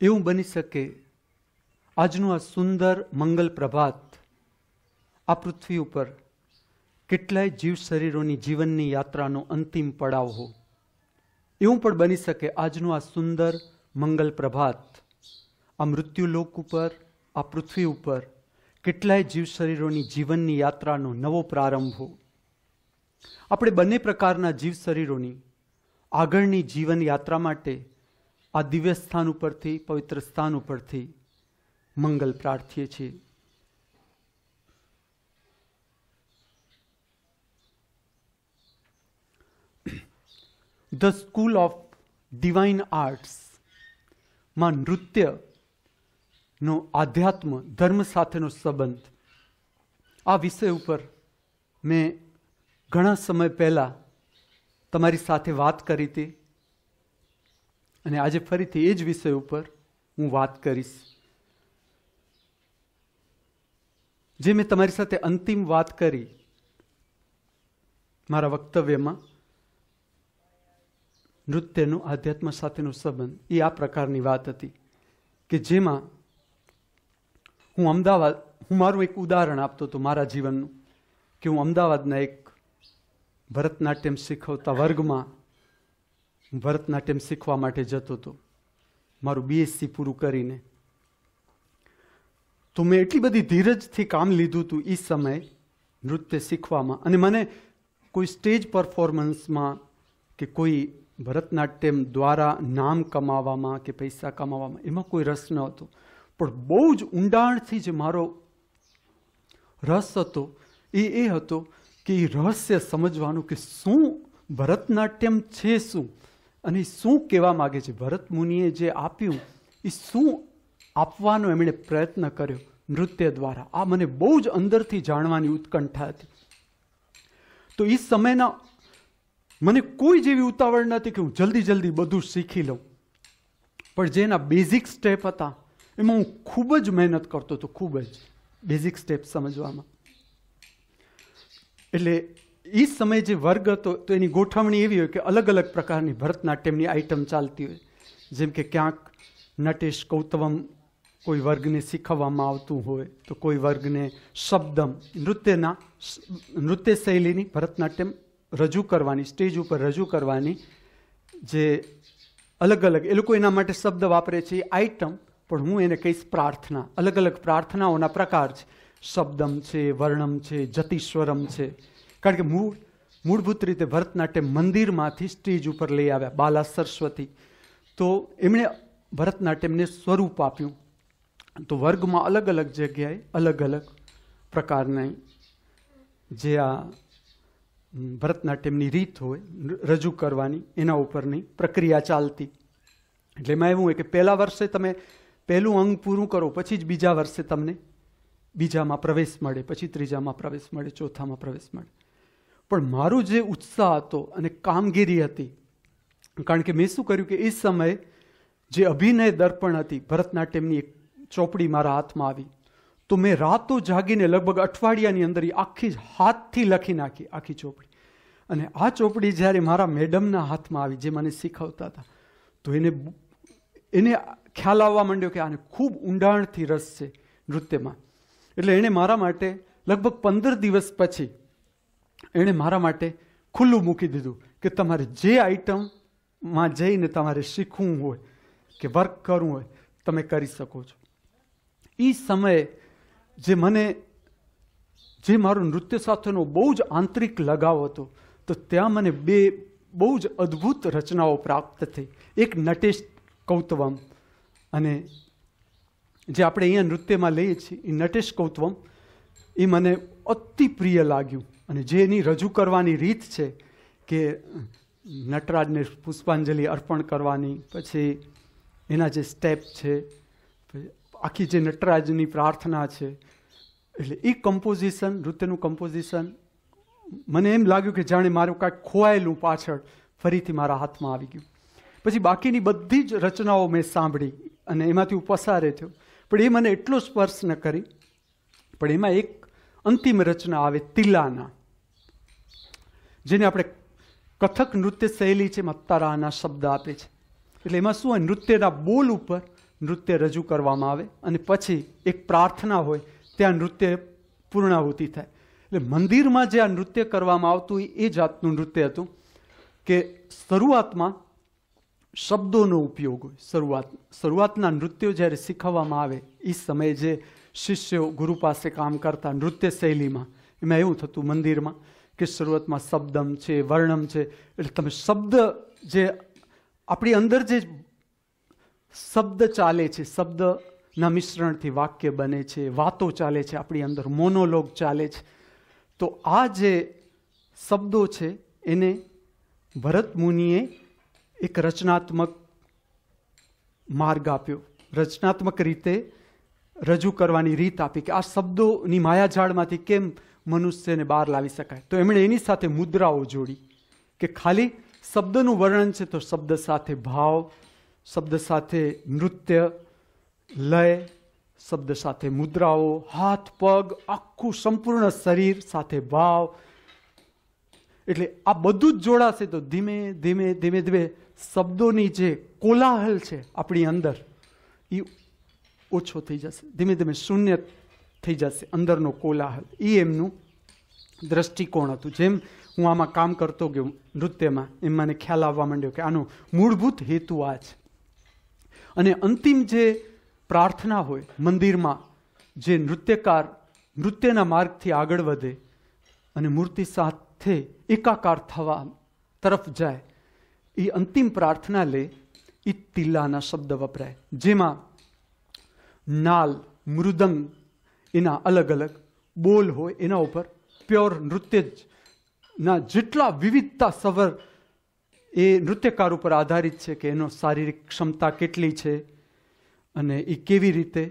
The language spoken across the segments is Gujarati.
એવું બની શકે આજનું આ સુંદર મંગલ પ્રભાત આ પૃથ્વી ઉપર કેટલાય જીવ શરીરોની જીવનની યાત્રાનો અંતિમ પડાવ હો. એવું પણ બની શકે આજનું આ સુંદર મંગલ પ્રભાત આ મૃત્યુલોક ઉપર, આ પૃથ્વી ઉપર કેટલાય જીવ શરીરોની જીવનની યાત્રાનો નવો પ્રારંભ હો. આપણે બંને પ્રકારના જીવ શરીરોની આગળની જીવન યાત્રા માટે આ દિવ્ય સ્થાન ઉપરથી, પવિત્ર સ્થાન ઉપરથી મંગલ પ્રાર્થીએ છીએ. The school of divine arts માં નૃત્યનો આધ્યાત્મ ધર્મ સાથેનો સંબંધ આ વિષય ઉપર મેં ઘણા સમય પહેલા તમારી સાથે વાત કરી હતી અને આજે ફરીથી એ જ વિષય ઉપર હું વાત કરીશ. જે મેં તમારી સાથે અંતિમ વાત કરી મારા વક્તવ્યમાં નૃત્યનો આધ્યાત્મ સાથેનો સંબંધ, એ આ પ્રકારની વાત હતી કે જેમાં હું મારું એક ઉદાહરણ આપતો હતો મારા જીવનનું કે હું અમદાવાદના એક ભરતનાટ્યમ શીખવતા વર્ગમાં ભરતનાટ્યમ શીખવા માટે જતો હતો મારું BSc પૂરું કરીને. તો મેં એટલી બધી ધીરજથી કામ લીધું હતું એ સમયે નૃત્ય શીખવામાં, અને મને કોઈ સ્ટેજ પરફોર્મન્સમાં કે કોઈ ભરતનાટ્યમ દ્વારા નામ કમાવામાં કે પૈસા કમાવામાં એમાં કોઈ રસ ન હતો. પણ બહુ જ ઊંડાણથી જે મારો રસ હતો એ હતો કે એ રહસ્ય સમજવાનું કે શું ભરતનાટ્યમ છે, શું અને શું કહેવા માગે છે. ભરત મુનિએ જે આપ્યું એ શું આપવાનો એમણે પ્રયત્ન કર્યો નૃત્ય દ્વારા. આ મને બહુ જ અંદરથી જાણવાની ઉત્કંઠા હતી. તો એ સમયના મને કોઈ જેવી ઉતાવળ નથી કે હું જલ્દી બધું શીખી લઉં, પણ જેના બેઝિક સ્ટેપ હતા એમાં હું ખૂબ જ મહેનત કરતો હતો, ખૂબ જ બેઝિક સ્ટેપ સમજવામાં. એટલે એ સમયે જે વર્ગ હતો તો એની ગોઠવણી એવી હોય કે અલગ અલગ પ્રકારની ભરતનાટ્યમની આઈટમ ચાલતી હોય. જેમ કે ક્યાંક નટેશ કૌતવમ કોઈ વર્ગને શીખવવામાં આવતું હોય, તો કોઈ વર્ગને શબ્દમ નૃત્ય શૈલીની ભરતનાટ્યમ રજૂ કરવાની, સ્ટેજ ઉપર રજૂ કરવાની જે અલગ અલગ એ લોકો એના માટે શબ્દ વાપરે છે એ આઈટમ, પણ હું એને કહીશ પ્રાર્થના. અલગ અલગ પ્રાર્થનાઓના પ્રકાર છે. શબ્દમ છે, વર્ણમ છે, જતિસ્વરમ છે. કારણ કે મૂળભૂત રીતે ભરતનાટ્યમ મંદિરમાંથી સ્ટેજ ઉપર લઈ આવ્યા બાલા સરસ્વતી, તો એમણે ભરતનાટ્યમને સ્વરૂપ આપ્યું. તો વર્ગમાં અલગ અલગ જગ્યાએ અલગ અલગ પ્રકારની જે આ ભરતનાટ્યમની રીત હોય રજૂ કરવાની એના ઉપરની પ્રક્રિયા ચાલતી. એટલે એમાં એવું હોય કે પહેલા વર્ષે તમે પહેલું અંગ પૂરું કરો, પછી જ બીજા વર્ષે તમને બીજામાં પ્રવેશ મળે, પછી ત્રીજામાં પ્રવેશ મળે, ચોથામાં પ્રવેશ મળે. પણ મારો જે ઉત્સાહ હતો અને કામગીરી હતી, કારણ કે મેં શું કર્યું કે એ સમયે જે અભિનય દર્પણ હતી ભરતનાટ્યમની એક ચોપડી મારા હાથમાં આવી, તો મેં રાતો જાગીને લગભગ અઠવાડિયાની અંદર આખી હાથથી લખી નાખી આખી ચોપડી. અને આ ચોપડી જ્યારે મારા મેડમના હાથમાં આવી જે મને શીખવતા હતા, તો એને ખ્યાલ આવવા માંડ્યો કે આને ખૂબ ઊંડાણથી રસ છે નૃત્યમાં. એટલે એણે મારા માટે લગભગ 15 દિવસ પછી એણે મારા માટે ખુલ્લું મૂકી દીધું કે તમારે જે આઈટમમાં જઈને તમારે શીખવું હોય કે વર્ક કરવું હોય તમે કરી શકો છો. એ સમયે જે મારો નૃત્ય સાથેનો બહુ જ આંતરિક લગાવ હતો, તો ત્યાં મને બે બહુ જ અદ્ભુત રચનાઓ પ્રાપ્ત થઈ. એક નટેશ કૌતવમ, અને જે આપણે અહીંયા નૃત્યમાં લઈએ છીએ એ નટેશ કૌતવમ, એ મને અતિ પ્રિય લાગ્યું. અને જે એની રજૂ કરવાની રીત છે કે નટરાજને પુષ્પાંજલિ અર્પણ કરવાની, પછી એના જે સ્ટેપ છે, આખી જે નટરાજની પ્રાર્થના છે, એટલે એ કમ્પોઝિશન, નૃત્યનું કમ્પોઝિશન મને એમ લાગ્યું કે જાણે મારું કાંઈક ખોવાયેલું પાછળ ફરીથી મારા હાથમાં આવી ગયું. પછી બાકીની બધી જ રચનાઓ મેં સાંભળી અને એમાંથી હું પસારે થયો, પણ એ મને એટલો સ્પર્શ ન કરી. પણ એમાં એક અંતિમ રચના આવે તિલાના, જેને આપણે કથક નૃત્ય શૈલી છે, એમાં તરાના શબ્દ આપે છે. એટલે એમાં શું હોય, નૃત્યના બોલ ઉપર નૃત્ય રજૂ કરવામાં આવે અને પછી એક પ્રાર્થના હોય, ત્યાં નૃત્ય પૂર્ણાહુતિ થાય. એટલે મંદિરમાં જે આ નૃત્ય કરવામાં આવતું એ જાતનું નૃત્ય હતું કે શરૂઆતમાં શબ્દોનો ઉપયોગ હોય. શરૂઆતના નૃત્યો જ્યારે શીખવવામાં આવે એ સમયે જે શિષ્યો ગુરુ પાસે કામ કરતા નૃત્ય શૈલીમાં, એમાં એવું થતું મંદિરમાં કે શરૂઆતમાં શબ્દમ છે, વર્ણમ છે, એટલે તમે શબ્દ જે આપણી અંદર જે શબ્દ ચાલે છે, શબ્દના મિશ્રણથી વાક્ય બને છે, વાતો ચાલે છે, આપણી અંદર મોનોલોગ ચાલે છે. તો આ જે શબ્દો છે એને ભરત મુનિએ એક રચનાત્મક માર્ગ આપ્યો, રચનાત્મક રીતે રજૂ કરવાની રીત આપી કે આ શબ્દોની માયાજાળમાંથી કેમ મનુષ્યને બહાર લાવી શકાય. તો એમણે એની સાથે મુદ્રાઓ જોડી કે ખાલી શબ્દનું વર્ણન છે તો શબ્દ સાથે ભાવ, શબ્દ સાથે નૃત્ય, લય, શબ્દ સાથે મુદ્રાઓ, હાથ પગ, આખું સંપૂર્ણ શરીર સાથે ભાવ. એટલે આ બધું જ જોડાશે તો ધીમે ધીમે ધીમે ધીમે શબ્દોની જે કોલાહલ છે આપણી અંદર એ ઓછો થઈ જશે, ધીમે ધીમે શૂન્ય થઈ જશે અંદરનો કોલાહલ. એ એમનું દ્રષ્ટિકોણ હતું. જેમ હું આમાં કામ કરતો ગયો નૃત્યમાં, એમ મને ખ્યાલ આવવા માંડ્યો કે આનો મૂળભૂત હેતુ આ છે. અને અંતિમ જે પ્રાર્થના હોય મંદિરમાં, જે નૃત્યકાર નૃત્યના માર્ગથી આગળ વધે અને મૂર્તિ સાથે એકાકાર થવા તરફ જાય, એ અંતિમ પ્રાર્થના લે એ તિલ્લાના શબ્દ વપરાય, જેમાં નાલ, મૃદંગ એના અલગ અલગ બોલ હોય, એના ઉપર પ્યોર નૃત્ય ના જેટલા વિવિધતા સ્વર એ નૃત્યકાર ઉપર આધારિત છે કે એનો શારીરિક ક્ષમતા કેટલી છે અને એ કેવી રીતે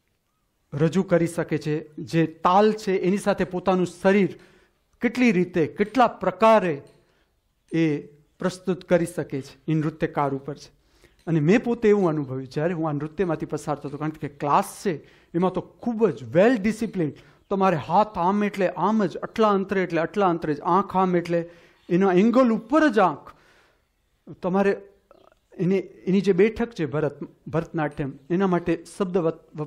રજૂ કરી શકે છે, જે તાલ છે એની સાથે પોતાનું શરીર કેટલી રીતે, કેટલા પ્રકારે એ પ્રસ્તુત કરી શકે છે, એ નૃત્યકાર ઉપર છે. અને મેં પોતે એવું અનુભવ્યું જ્યારે હું આ નૃત્યમાંથી પસાર થતો, કારણ કે ક્લાસ છે એમાં તો ખૂબ જ વેલ ડિસિપ્લિન, તમારે હાથ આમ એટલે આમ જ, આટલા અંતરે એટલે આટલા અંતરે જ, આંખ આમ એટલે એના એંગલ ઉપર જ આંખ, તમારે એની જે બેઠક છે ભરતનાટ્યમ, એના માટે શબ્દ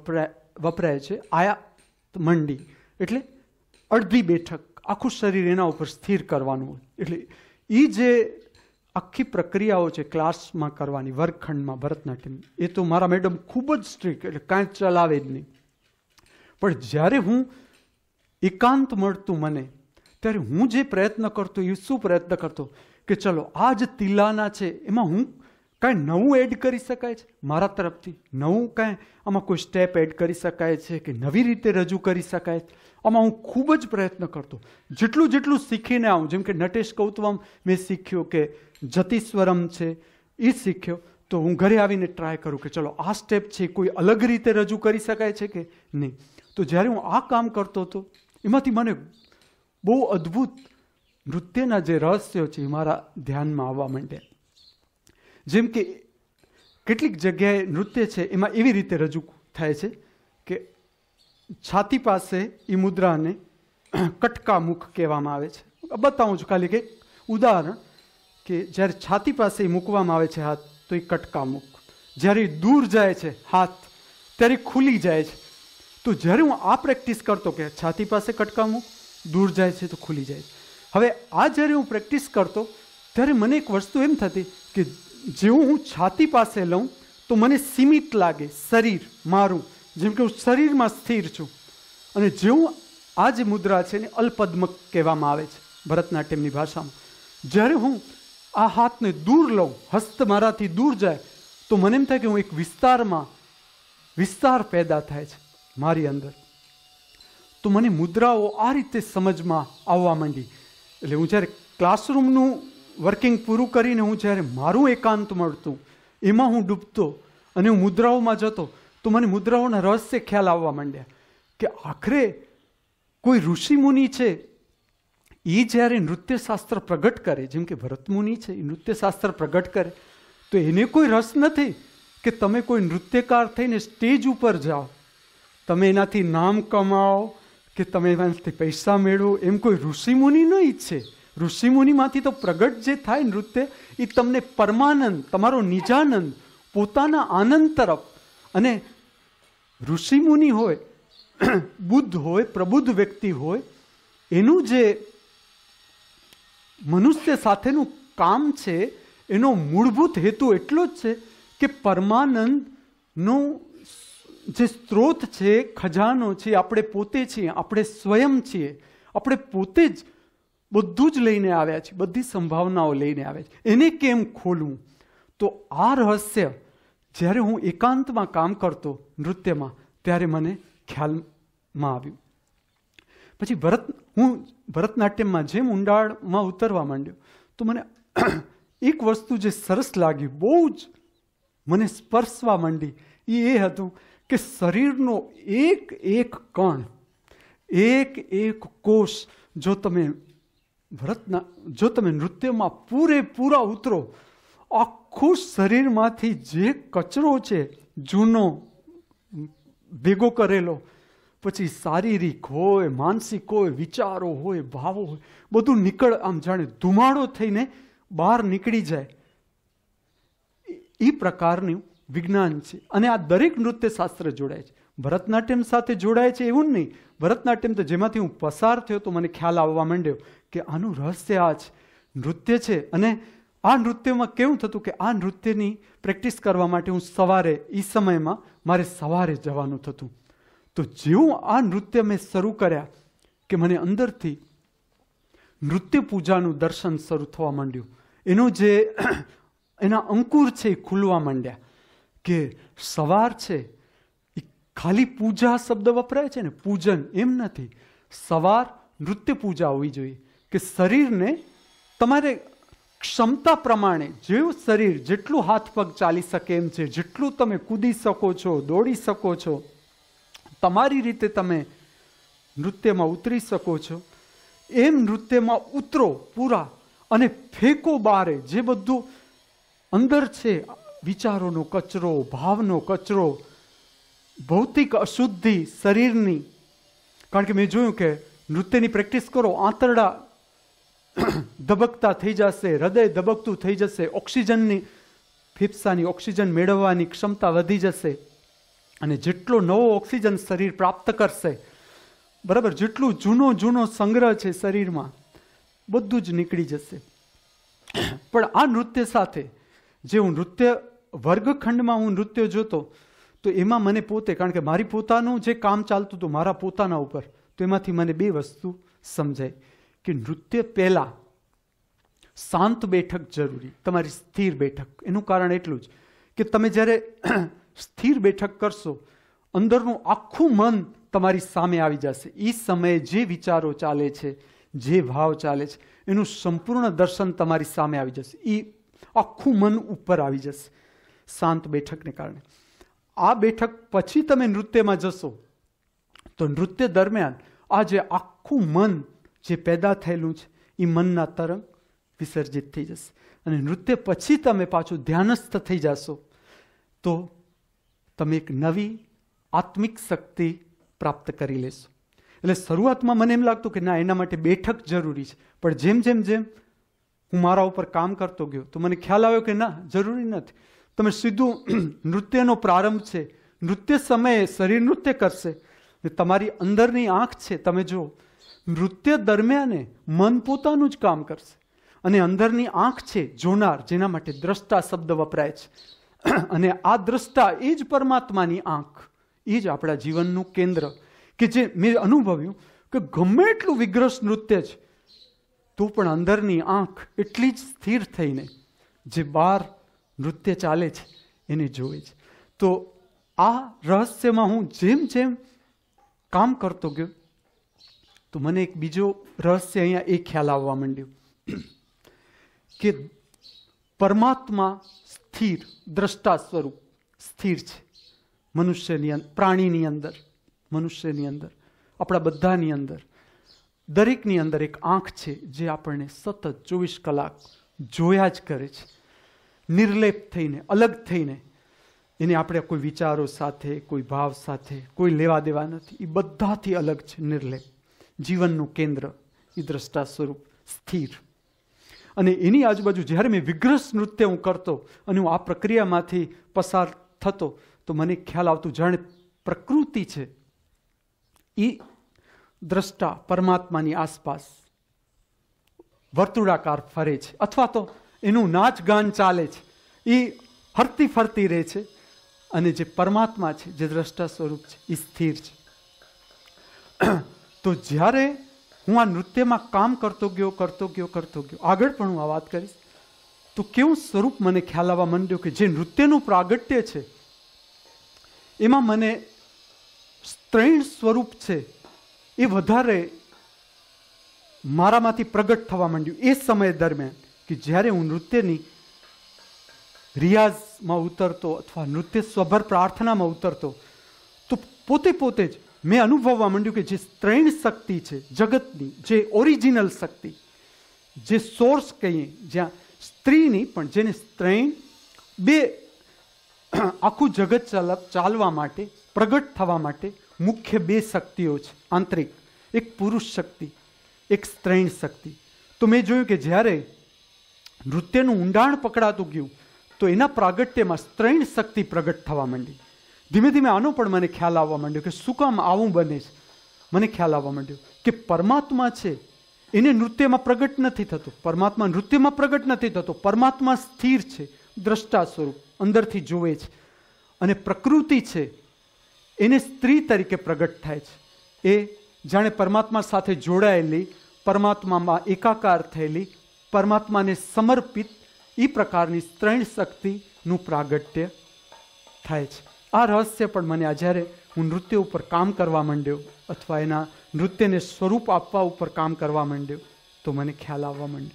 વપરાય છે આયાત મંડી, એટલે અડધી બેઠક, આખું શરીર એના ઉપર સ્થિર કરવાનું હોય. એટલે એ જે આખી પ્રક્રિયાઓ છે ક્લાસમાં કરવાની, વર્ગખંડમાં ભરતનાટ્યમ, એ તો મારા મેડમ ખૂબ જ સ્ટ્રિક્ટ, એટલે કાંઈ ચલાવે જ નહીં. પણ જ્યારે હું એકાંત મળતું મને, ત્યારે હું જે પ્રયત્ન કરતો એ શું પ્રયત્ન કરતો કે ચલો આ જ તિલ્લાના છે એમાં હું કાંઈ નવું એડ કરી શકાય છે, મારા તરફથી નવું કાંઈ આમાં કોઈ સ્ટેપ એડ કરી શકાય છે કે નવી રીતે રજૂ કરી શકાય છે. આમાં હું ખૂબ જ પ્રયત્ન કરતો, જેટલું શીખીને આવું. જેમ કે નટેશ કૌતવમ મેં શીખ્યો કે જતિસ્વરમ છે એ શીખ્યો, તો હું ઘરે આવીને ટ્રાય કરું કે ચલો આ સ્ટેપ છે કોઈ અલગ રીતે રજૂ કરી શકાય છે કે નહીં. તો જ્યારે હું આ કામ કરતો હતો એમાંથી મને બહુ અદ્ભુત નૃત્યના જે રહસ્યો છે એ મારા ધ્યાનમાં આવવા માંડ્યા. જેમ કે કેટલીક જગ્યાએ નૃત્ય છે એમાં એવી રીતે રજૂ થાય છે કે છાતી પાસે એ મુદ્રાને કટકા મુખ કહેવામાં આવે છે. બતાવું છું ખાલી કે ઉદાહરણ, કે જ્યારે છાતી પાસે મૂકવામાં આવે છે હાથ તો એ કટકા મુખ, જ્યારે દૂર જાય છે હાથ ત્યારે ખુલી જાય છે. તો જ્યારે હું આ પ્રેક્ટિસ કરતો કે છાતી પાસે કટકા મુખ, દૂર જાય છે તો ખુલી જાય છે, હવે આ જ્યારે હું પ્રેક્ટિસ કરતો ત્યારે મને એક વસ્તુ એમ થતી કે જેવું હું છાતી પાસે લઉં તો મને સીમિત લાગે શરીર મારું, જેમ કે હું શરીરમાં સ્થિર છું. અને જેવું આ જે મુદ્રા છે એને અલ્પદ્મક કહેવામાં આવે છે ભરતનાટ્યમની ભાષામાં. જ્યારે હું આ હાથને દૂર લઉં, હસ્ત મારાથી દૂર જાય તો મને એમ થાય કે હું એક વિસ્તાર પેદા થાય છે મારી અંદર. તો મને મુદ્રાઓ આ રીતે સમજમાં આવવા માંડી. એટલે હું જ્યારે ક્લાસરૂમનું વર્કિંગ પૂરું કરીને હું જ્યારે મારું એકાંત મળતું એમાં હું ડૂબતો અને હું મુદ્રાઓમાં જતો, તો મને મુદ્રાઓના રહસ્ય ખ્યાલ આવવા માંડ્યા કે આખરે કોઈ ઋષિમુનિ છે એ જ્યારે નૃત્યશાસ્ત્ર પ્રગટ કરે, જેમ કે ભરતમુનિ છે એ નૃત્યશાસ્ત્ર પ્રગટ કરે, તો એને કોઈ રસ નથી કે તમે કોઈ નૃત્યકાર થઈને સ્ટેજ ઉપર જાઓ, તમે એનાથી નામ કમાઓ કે તમે એનાથી પૈસા મેળવો, એમ કોઈ ઋષિમુનિ ન ઈચ્છે. ઋષિમુનિમાંથી તો પ્રગટ જે થાય નૃત્ય એ તમને પરમાનંદ, તમારો નિજાનંદ, પોતાના આનંદ તરફ અને ઋષિમુનિ હોય, બુદ્ધ હોય, પ્રબુદ્ધ વ્યક્તિ હોય, એનું જે મનુષ્ય સાથેનું કામ છે એનો મૂળભૂત હેતુ એટલો જ છે કે પરમાનંદનો જે સ્ત્રોત છે, ખજાનો છે, આપણે પોતે છીએ, આપણે સ્વયં છીએ, આપણે પોતે જ બધું જ લઈને આવ્યા છીએ, બધી સંભાવનાઓ લઈને આવ્યા છીએ. એને કેમ ખોલવું? તો આ રહસ્ય જ્યારે હું એકાંતમાં કામ કરતો નૃત્યમાં, ત્યારે મને ખ્યાલમાં આવ્યું. પછી હું ભરતનાટ્યમમાં જેમ ઊંડાણમાં ઉતરવા માંડ્યો, તો મને એક વસ્તુ જે સરસ લાગી, બહુ જ મને સ્પર્શવા માંડી, એ હતું કે શરીરનો એક એક કણ, એક એક કોષ જો તમે નૃત્યમાં પૂરેપૂરા ઉતરો, આખું શરીરમાંથી જે કચરો છે જૂનો ભેગો કરેલો, પછી શારીરિક હોય, માનસિક હોય, વિચારો હોય, ભાવો હોય, બધું આમ જાણે ધુમાડો થઈને બહાર નીકળી જાય, એ પ્રકારનું વિજ્ઞાન છે. અને આ દરેક નૃત્ય શાસ્ત્ર જોડાય છે. ભરતનાટ્યમ સાથે જોડાય છે એવું જ નહીં. ભરતનાટ્યમ તો જેમાંથી હું પસાર થયો તો મને ખ્યાલ આવવા માંડ્યો કે આનું રહસ્ય આ જ નૃત્ય છે. અને આ નૃત્યમાં કેવું થતું કે આ નૃત્યની પ્રેક્ટિસ કરવા માટે હું સવારે, એ સમયમાં મારે સવારે જવાનું થતું. તો જેવું આ નૃત્ય મેં શરૂ કર્યા કે મને અંદરથી નૃત્ય પૂજાનું દર્શન શરૂ થવા માંડ્યું. એના અંકુર છે એ ખુલવા માંડ્યા કે સવાર છે એ ખાલી પૂજા શબ્દ વપરાય છે ને, પૂજન એમ નથી. સવાર નૃત્ય પૂજા હોવી જોઈએ કે શરીરને તમારે ક્ષમતા પ્રમાણે, જેવું શરીર જેટલું હાથ પગ ચાલી શકે એમ છે, જેટલું તમે કૂદી શકો છો, દોડી શકો છો, તમારી રીતે તમે નૃત્યમાં ઉતરી શકો છો, એમ નૃત્યમાં ઉતરો પૂરા અને ફેંકો બારે જે બધું અંદર છે, વિચારોનો કચરો, ભાવનો કચરો, ભૌતિક અશુદ્ધિ શરીરની. કારણ કે મેં જોયું કે નૃત્યની પ્રેક્ટિસ કરો, આંતરડા ધબકતા થઈ જશે, હૃદય ધબકતું થઈ જશે, ઓક્સિજનની ફેફસાની ઓક્સિજન મેળવવાની ક્ષમતા વધી જશે, અને જેટલો નવો ઓક્સિજન શરીર પ્રાપ્ત કરશે, બરાબર, જેટલું જૂનો સંગ્રહ છે શરીરમાં, બધું જ નીકળી જશે. પણ આ નૃત્ય સાથે જે હું નૃત્ય વર્ગખંડમાં હું નૃત્ય જોતો, તો એમાં મને પોતે, કારણ કે મારી પોતાનું જે કામ ચાલતું હતું મારા પોતાના ઉપર, તો એમાંથી મને બે વસ્તુ સમજાય કે નૃત્ય પહેલા શાંત બેઠક જરૂરી, તમારી સ્થિર બેઠક. એનું કારણ એટલું જ કે તમે જ્યારે સ્થિર બેઠક કરશો, અંદરનું આખું મન તમારી સામે આવી જશે. એ સમયે જે વિચારો ચાલે છે, જે ભાવ ચાલે છે, એનું સંપૂર્ણ દર્શન તમારી સામે આવી જશે. એ આખું મન ઉપર આવી જશે શાંત બેઠકને કારણે. આ બેઠક પછી તમે નૃત્યમાં જશો તો નૃત્ય દરમિયાન આ જે આખું મન જે પેદા થયેલું છે એ મનના તરંગ વિસર્જિત થઈ જશે. અને નૃત્ય પછી તમે પાછું ધ્યાનસ્થ થઈ જશો તો તમે એક નવી આત્મિક શક્તિ પ્રાપ્ત કરી લેશો. એટલે શરૂઆતમાં મને એમ લાગતું કે ના, એના માટે બેઠક જરૂરી છે. પણ જેમ હું મારા ઉપર કામ કરતો ગયો તો મને ખ્યાલ આવ્યો કે ના, જરૂરી નથી. તમે સીધું નૃત્યનો પ્રારંભ છે, નૃત્ય સમયે શરીર નૃત્ય કરશે, તમારી અંદરની આંખ છે, તમે જો નૃત્ય દરમિયાન મન પોતાનું જ કામ કરશે. અને અંદરની આંખ છે જોનાર, જેના માટે દ્રષ્ટા શબ્દ વપરાય છે. અને આ દ્રષ્ટા એ જ પરમાત્માની આંખ, એ જ આપણા જીવનનું કેન્દ્ર. કે જે મેં અનુભવ્યું કે ગમે એટલું વિગ્રસ નૃત્ય છે તો પણ અંદરની આંખ એટલી જ સ્થિર થઈને જે બહાર નૃત્ય ચાલે છે એને જોવે છે. તો આ રહસ્યમાં હું જેમ કામ કરતો ગયો તો મને એક બીજો રહસ્ય અહીંયા એ ખ્યાલ આવવા માંડ્યો કે પરમાત્મા સ્થિર, દ્રષ્ટા સ્વરૂપ સ્થિર છે મનુષ્યની અંદર, પ્રાણીની અંદર, મનુષ્યની અંદર, આપણા બધાની અંદર, દરેકની અંદર એક આંખ છે જે આપણને સતત 24 કલાક જોયા જ કરે છે. નિર્લેપ થઈને, અલગ થઈને, એને આપણે કોઈ વિચારો સાથે, કોઈ ભાવ સાથે કોઈ લેવા દેવા નથી. એ બધાથી અલગ છે, નિર્લેપ. જીવનનું કેન્દ્ર એ દ્રષ્ટા સ્વરૂપ સ્થિર. અને એની આજુબાજુ જ્યારે મેં વિગ્રસ નૃત્ય હું કરતો અને હું આ પ્રક્રિયામાંથી પસાર થતો તો મને ખ્યાલ આવતું જાણે પ્રકૃતિ છે એ દ્રષ્ટા પરમાત્માની આસપાસ વર્તુળાકાર ફરે છે, અથવા તો એનું નાચ ગાન ચાલે છે, એ હરતી ફરતી રહે છે, અને જે પરમાત્મા છે, જે દ્રષ્ટા સ્વરૂપ છે, એ સ્થિર છે. તો જ્યારે હું આ નૃત્યમાં કામ કરતો ગયો, આગળ પણ હું આ વાત કરીશ, તો કેવું સ્વરૂપ મને ખ્યાલ આવવા માંડ્યો કે જે નૃત્યનું પ્રાગટ્ય છે એમાં મને સ્ત્રૈણ સ્વરૂપ છે એ વધારે મારામાંથી પ્રગટ થવા માંડ્યું એ સમય દરમિયાન, કે જ્યારે હું નૃત્યની રિયાઝમાં ઉતરતો અથવા નૃત્ય સ્વભર પ્રાર્થનામાં ઉતરતો, તો પોતે જ મેં અનુભવવા માંડ્યું કે જે સ્ત્રૈણ શક્તિ છે જગતની, જે ઓરિજિનલ શક્તિ, જે સોર્સ કહીએ, જ્યાં સ્ત્રીની પણ જેને સ્ત્રૈણ, બે આખું જગત ચાલવા માટે, પ્રગટ થવા માટે મુખ્ય બે શક્તિઓ છે આંતરિક, એક પુરુષ શક્તિ, એક સ્ત્રૈણ શક્તિ. તો મેં જોયું કે જ્યારે નૃત્યનું ઊંડાણ પકડાતું ગયું તો એના પ્રાગટ્યમાં સ્ત્રૈણ શક્તિ પ્રગટ થવા માંડી. ધીમે ધીમે આનો પણ મને ખ્યાલ આવવા માંડ્યો કે શું કામ આવું બને છે. મને ખ્યાલ આવવા માંડ્યો કે પરમાત્મા છે એને નૃત્યમાં પ્રગટ નથી થતો, પરમાત્મા નૃત્યમાં પ્રગટ નથી થતો, પરમાત્મા સ્થિર છે, દ્રષ્ટા સ્વરૂપ અંદરથી જોવે છે, અને પ્રકૃતિ છે એને સ્ત્રી તરીકે પ્રગટ થાય છે. એ જાણે પરમાત્મા સાથે જોડાયેલી, પરમાત્મામાં એકાકાર થયેલી, પરમાત્માને સમર્પિત એ પ્રકારની સ્ત્રૈણ શક્તિનું પ્રાગટ્ય થાય છે. આ રહસ્ય પણ મને જ્યારે હું નૃત્ય ઉપર કામ કરવા માંડ્યો, અથવા એના નૃત્યને સ્વરૂપ આપવા ઉપર કામ કરવા માંડ્યો, તો મને ખ્યાલ આવવા માંડ્યો.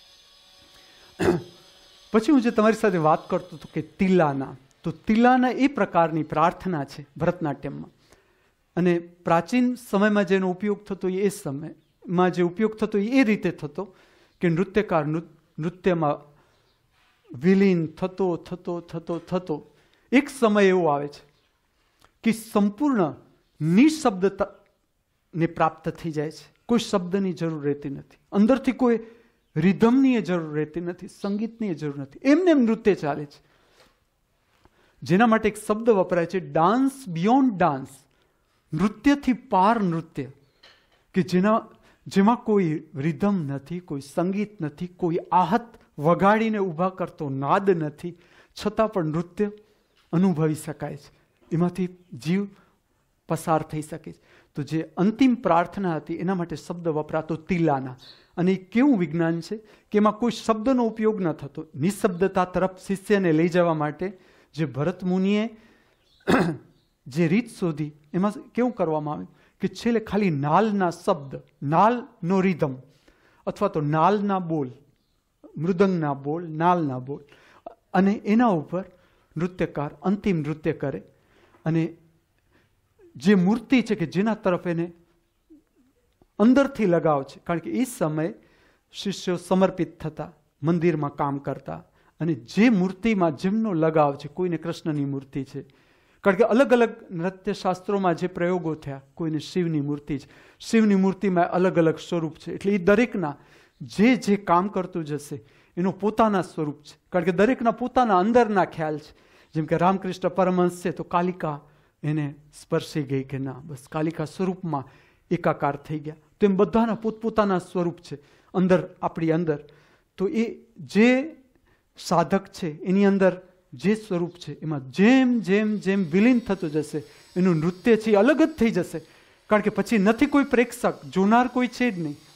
પછી હું જે તમારી સાથે વાત કરતો હતો કે તિલાના, તો તિલાના એ પ્રકારની પ્રાર્થના છે ભરતનાટ્યમમાં, અને પ્રાચીન સમયમાં જેનો ઉપયોગ થતો એ સમયમાં જે ઉપયોગ થતો એ રીતે થતો કે નૃત્યકાર નૃત્યમાં વિલીન થતો એક સમય એવો આવે છે કે સંપૂર્ણ નિશબ્દતાને પ્રાપ્ત થઈ જાય છે. કોઈ શબ્દની જરૂર રહેતી નથી, અંદરથી કોઈ રિધમની જરૂર રહેતી નથી, સંગીતની જરૂર નથી, એમને એમ નૃત્ય ચાલે છે. જેના માટે એક શબ્દ વપરાય છે, ડાન્સ બિયોન્ડ ડાન્સ, નૃત્યથી પાર નૃત્ય, કે જેમાં કોઈ રિધમ નથી, કોઈ સંગીત નથી, કોઈ આહત વગાડીને ઊભા કરતો નાદ નથી, છતાં પણ નૃત્ય અનુભવી શકાય છે, એમાંથી જીવ પસાર થઈ શકે છે. તો જે અંતિમ પ્રાર્થના હતી એના માટે શબ્દ વપરાતો તિલાના. અને એ કેવું વિજ્ઞાન છે કે એમાં કોઈ શબ્દનો ઉપયોગ ન થતો, નિશબ્દતા તરફ શિષ્યને લઈ જવા માટે જે ભરત મુનિએ જે રીત શોધી, એમાં કેવું કરવામાં આવ્યું કે છેલ્લે ખાલી નાલના શબ્દ, નાલનો રિધમ, અથવા તો નાલના બોલ, મૃદંગના બોલ, નાલના બોલ, અને એના ઉપર નૃત્યકાર અંતિમ નૃત્ય કરે. અને જે મૂર્તિ છે કે જેના તરફ એને અંદરથી લગાવ છે, કારણ કે એ સમયે શિષ્યો સમર્પિત થતા, મંદિરમાં કામ કરતા, અને જે મૂર્તિમાં જેમનો લગાવ છે, કોઈને કૃષ્ણની મૂર્તિ છે, કારણ કે અલગ અલગ નૃત્ય શાસ્ત્રોમાં જે પ્રયોગો થયા, કોઈને શિવની મૂર્તિ છે, શિવની મૂર્તિમાં અલગ અલગ સ્વરૂપ છે, એટલે એ દરેકના જે કામ કરતું જશે એનું પોતાના સ્વરૂપ છે, કારણ કે દરેકના પોતાના અંદરના ખ્યાલ છે. જેમ કે રામકૃષ્ણ પરમહંસ છે તો કાલિકા એને સ્પર્શી ગઈ કે ના, બસ કાલિકા સ્વરૂપમાં એકાકાર થઈ ગયા. તો એમ બધાના પોતપોતાના સ્વરૂપ છે અંદર, આપણી અંદર. તો એ જે સાધક છે એની અંદર જે સ્વરૂપ છે એમાં જેમ જેમ જેમ વિલીન થતું જશે એનું નૃત્ય છે એ અલગ જ થઈ જશે, કારણ કે પછી નથી કોઈ પ્રેક્ષક, જોનાર કોઈ છે જ નહીં.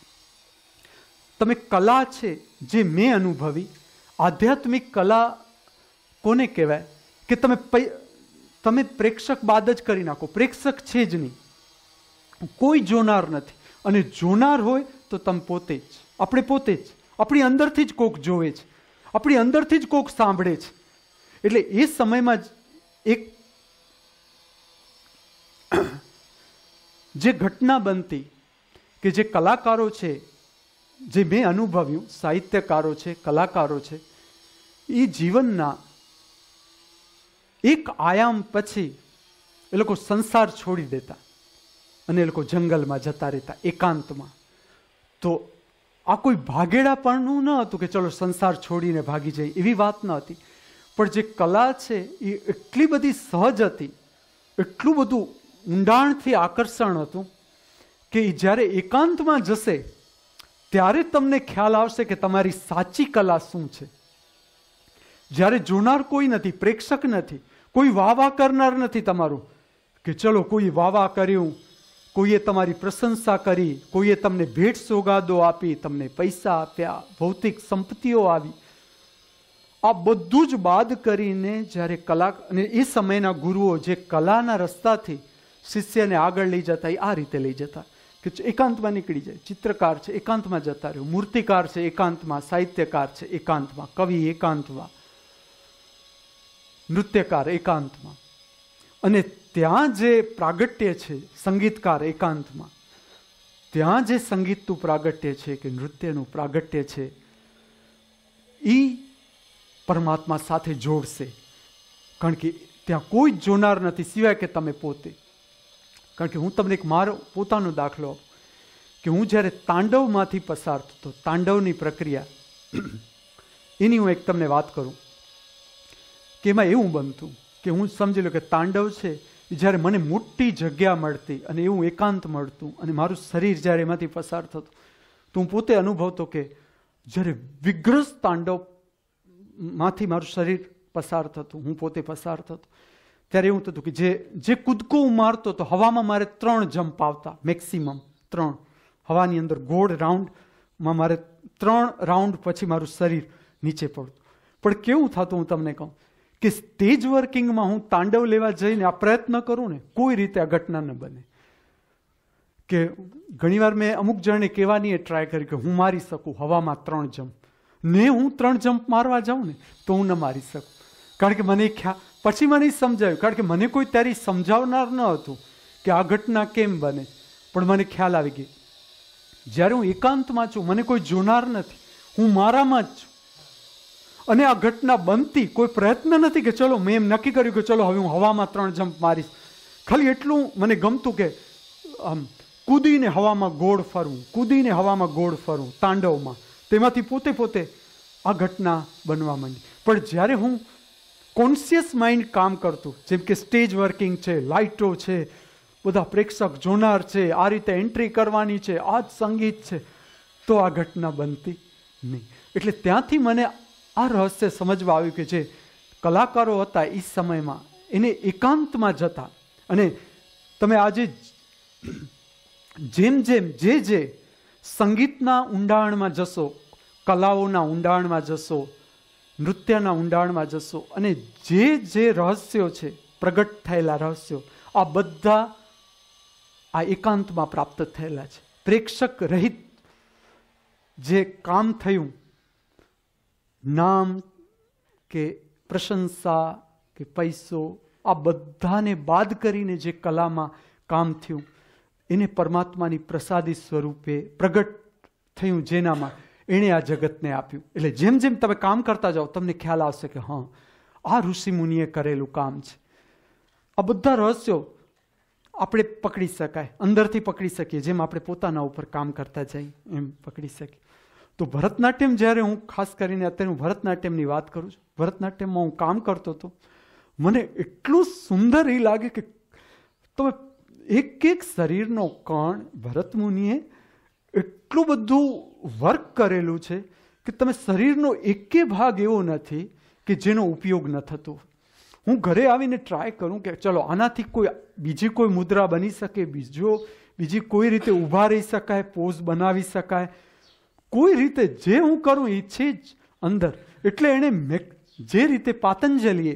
તમે કલા છે જે મેં અનુભવી, આધ્યાત્મિક કલા કોને કહેવાય કે તમે પ્રેક્ષક બાદ જ કરી નાખો, પ્રેક્ષક છે જ નહીં, કોઈ જોનાર નથી, અને જોનાર હોય તો તમે પોતે જ, આપણે પોતે જ, આપણી અંદરથી જ કોક જોવે છે, આપણી અંદરથી જ કોક સાંભળે છે. એટલે એ સમયમાં જ એક જે ઘટના બનતી કે જે કલાકારો છે, જે મેં અનુભવ્યું, સાહિત્યકારો છે, કલાકારો છે, એ જીવનના એક આયામ પછી એ લોકો સંસાર છોડી દેતા અને એ લોકો જંગલમાં જતા રહેતા, એકાંતમાં. તો આ કોઈ ભાગેડાપણું ન હતું કે ચલો સંસાર છોડીને ભાગી જાય, એવી વાત ન હતી, પણ જે કલા છે એ એટલી બધી સહજ હતી, એટલું બધું ઊંડાણથી આકર્ષણ હતું કે એ જ્યારે એકાંતમાં જશે ત્યારે તમને ખ્યાલ આવશે કે તમારી સાચી કલા શું છે. જ્યારે જોનાર કોઈ નથી, પ્રેક્ષક નથી, કોઈ વાહ કરનાર નથી તમારું કે ચલો કોઈ વાહ કર્યું, કોઈએ તમારી પ્રશંસા કરી, કોઈએ તમને ભેટ સોગાદો આપી, તમને પૈસા આપ્યા, ભૌતિક સંપત્તિઓ આવી, આ બધું જ બાદ કરીને જ્યારે કલા, અને એ સમયના ગુરુઓ જે કલાના રસ્તાથી શિષ્યને આગળ લઈ જતા એ આ રીતે લઈ જતા કે એકાંતમાં નીકળી જાય. ચિત્રકાર છે એકાંતમાં જતા રહ્યો, મૂર્તિકાર છે એકાંતમાં, સાહિત્યકાર છે એકાંતમાં, કવિ એકાંતમાં, નૃત્યકાર એકાંતમાં, અને ત્યાં જે પ્રાગટ્ય છે સંગીતકાર એકાંતમાં, ત્યાં જે સંગીતનું પ્રાગટ્ય છે કે નૃત્યનું પ્રાગટ્ય છે એ પરમાત્મા સાથે જોડશે. કારણ કે ત્યાં કોઈ જ જોનાર નથી સિવાય કે તમે પોતે. કારણ કે હું તમને એક મારો પોતાનો દાખલો આપું કે હું જ્યારે તાંડવમાંથી પસાર થતો, તાંડવની પ્રક્રિયા એની હું એક તમને વાત કરું કે એમાં એવું બનતું કે હું સમજી લો કે તાંડવ છે જ્યારે મને મોટી જગ્યા મળતી અને એવું એકાંત મળતું અને મારું શરીર જ્યારે એમાંથી પસાર થતું તો હું પોતે અનુભવતો કે જ્યારે વિગ્રસ તાંડવ માંથી મારું શરીર પસાર થતું, હું પોતે પસાર થતો, ત્યારે એવું થતું કે જે કૂદકો હું મારતો તો હવામાં મારે 3 જમ્પ આવતા, મેક્સિમમ 3 હવાની અંદર ગોળ રાઉન્ડમાં મારે 3 રાઉન્ડ પછી મારું શરીર નીચે પડતું. પણ કેવું થતું હું તમને કહું કે સ્ટેજ વર્કિંગમાં હું તાંડવ લેવા જઈને આ પ્રયત્ન કરું ને કોઈ રીતે આ ઘટના ન બને. કે ઘણીવાર મેં અમુક જણને કહેવાની એ ટ્રાય કરી કે હું મારી શકું હવામાં 3 જમ્પ, ને હું 3 જમ્પ મારવા જાઉં ને તો હું ન મારી શકું. કારણ કે મને પછી મને સમજાયું, કારણ કે મને કોઈ ત્યારે સમજાવનાર ન હતું કે આ ઘટના કેમ બને, પણ મને ખ્યાલ આવી ગઈ જ્યારે હું એકાંતમાં છું, મને કોઈ જોનાર નથી, હું મારામાં જ છું અને આ ઘટના બનતી, કોઈ પ્રયત્ન નથી કે ચલો મેં એમ નક્કી કર્યું કે ચલો હવે હું હવામાં 3 જમ્પ મારીશ. ખાલી એટલું મને ગમતું કે આમ કૂદીને હવામાં ગોળ ફરવું, કૂદીને હવામાં ગોળ ફરવું તાંડવમાં, તેમાંથી પોતે આ ઘટના બનવા માંડી. પણ જ્યારે હું કોન્શિયસ માઇન્ડ કામ કરતું, જેમ કે સ્ટેજ વર્કિંગ છે, લાઇટો છે, બધા પ્રેક્ષક જોનાર છે, આ રીતે એન્ટ્રી કરવાની છે, આ જ સંગીત છે, તો આ ઘટના બનતી નહીં. એટલે ત્યાંથી મને આ રહસ્ય સમજવા આવ્યું કે જે કલાકારો હતા એ સમયમાં એને એકાંતમાં જતા, અને તમે આજે જેમ જે સંગીતના ઊંડાણમાં જશો, કલાઓના ઊંડાણમાં જશો, નૃત્યના ઊંડાણમાં જશો, અને જે રહસ્યો છે પ્રગટ થયેલા રહસ્યો આ બધા આ એકાંતમાં પ્રાપ્ત થયેલા છે. પ્રેક્ષક રહિત જે કામ થયું, નામ કે પ્રશંસા કે પૈસો, આ બધાને બાદ કરીને જે કલામાં કામ થયું એને પરમાત્માની પ્રસાદી સ્વરૂપે પ્રગટ થયું, જેનામાં એણે આ જગતને આપ્યું. એટલે જેમ જેમ તમે કામ કરતા જાઓ તમને ખ્યાલ આવશે કે હા આ ઋષિ મુનિએ કરેલું કામ છે. આ બધા રહસ્યો આપણે પકડી શકાય, અંદરથી પકડી શકીએ, જેમ આપણે પોતાના ઉપર કામ કરતા જઈએ એમ પકડી શકીએ. તો ભરતનાટ્યમ જ્યારે હું ખાસ કરીને અત્યારે હું ભરતનાટ્યમની વાત કરું છું, ભરતનાટ્યમમાં હું કામ કરતો હતો, મને એટલું સુંદર એ લાગે કે તમે એક શરીરનો કણ ભરત મુનિએ એટલું બધું વર્ક કરેલું છે કે તમે શરીરનો એકે ભાગ એવો નથી કે જેનો ઉપયોગ ન થતો. હું ઘરે આવીને ટ્રાય કરું કે ચલો આનાથી બીજી કોઈ મુદ્રા બની શકે, બીજી કોઈ રીતે ઊભા રહી શકાય, પોઝ બનાવી શકાય, કોઈ રીતે જે હું કરું એ છે જ અંદર. એટલે એણે જે રીતે પાતંજલિએ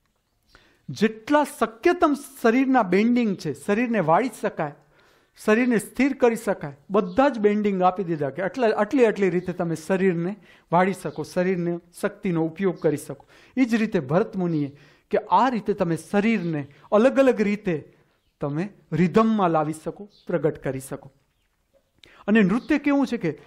જેટલા શક્યતમ શરીરના બેન્ડિંગ છે, શરીરને વાળી શકાય, શરીરને સ્થિર કરી શકાય, બધા જ બેન્ડિંગ આપી દીધા કે આટલી રીતે તમે શરીરને વાળી શકો, શરીરને શક્તિનો ઉપયોગ કરી શકો. એ જ રીતે ભરત મુનિએ કે આ રીતે તમે શરીરને અલગ અલગ રીતે તમે રિધમમાં લાવી શકો, પ્રગટ કરી શકો. અને નૃત્ય કેવું છે કે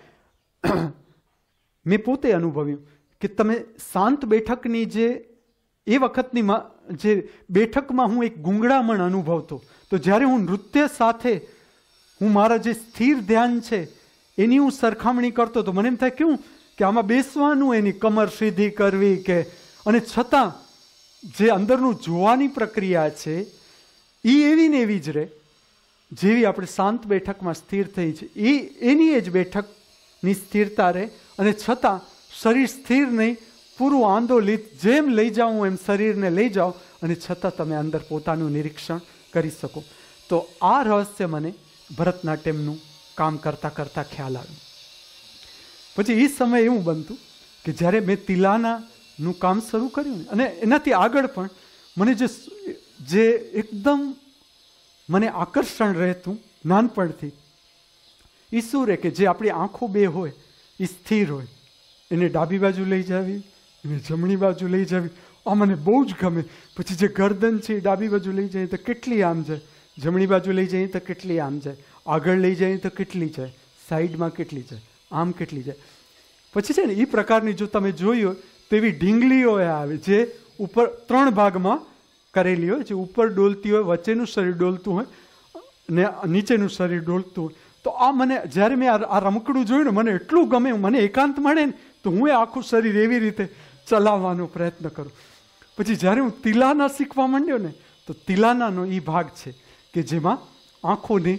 મેં પોતે અનુભવ્યું કે તમે શાંત બેઠકની એ વખતની જે બેઠકમાં હું એક ગૂંગળામણ અનુભવતો, તો જ્યારે હું નૃત્ય સાથે હું મારા જે સ્થિર ધ્યાન છે એની હું સરખામણી કરતો તો મને એમ થાય કેવું કે આમાં બેસવાનું, એની કમર સીધી કરવી, કે અને છતાં જે અંદરનું જોવાની પ્રક્રિયા છે એ એવી ને એવી જ રહે, જેવી આપણે શાંત બેઠકમાં સ્થિર થઈ છે એની જ બેઠકની સ્થિરતા રહે. અને છતાં શરીર સ્થિર નહીં, પૂરું આંદોલિત, જેમ લઈ જાઉં એમ શરીરને લઈ જાઓ, અને છતાં તમે અંદર પોતાનું નિરીક્ષણ કરી શકો. તો આ રહસ્ય મને ભરતનાટ્યમનું કામ કરતાં કરતાં ખ્યાલ આવ્યો. પછી એ સમય એવું બનતું કે જ્યારે મેં તિલાનાનું કામ શરૂ કર્યું અને એનાથી આગળ પણ મને જે એકદમ મને આકર્ષણ રહેતું નાનપણથી, એ શું રહે કે જે આપણી આંખો બે હોય એ સ્થિર હોય, એને ડાબી બાજુ લઈ જાવી, એને જમણી બાજુ લઈ જાવી, આ મને બહુ જ ગમે. પછી જે ગરદન છે એ ડાબી બાજુ લઈ જાય તો કેટલી આમ જાય, જમણી બાજુ લઈ જઈએ તો કેટલી આમ જાય, આગળ લઈ જઈએ તો કેટલી જાય, સાઈડમાં કેટલી જાય, આમ કેટલી જાય. પછી છે ને એ પ્રકારની જો તમે જોઈ હોય તો એવી ઢીંગલીઓ આવે જે ઉપર 3 ભાગમાં કરેલી હોય, જે ઉપર ડોલતી હોય, વચ્ચેનું શરીર ડોલતું હોય ને નીચેનું શરીર ડોલતું હોય. તો આ મને જ્યારે મેં આ રમકડું જોયું ને મને એટલું ગમે, મને એકાંત મળે ને તો હું એ આખું શરીર એવી રીતે ચલાવવાનો પ્રયત્ન કરું. પછી જ્યારે હું તિલાના શીખવા માંડ્યો ને તો તિલાનાનો એ ભાગ છે કે જેમાં આંખોની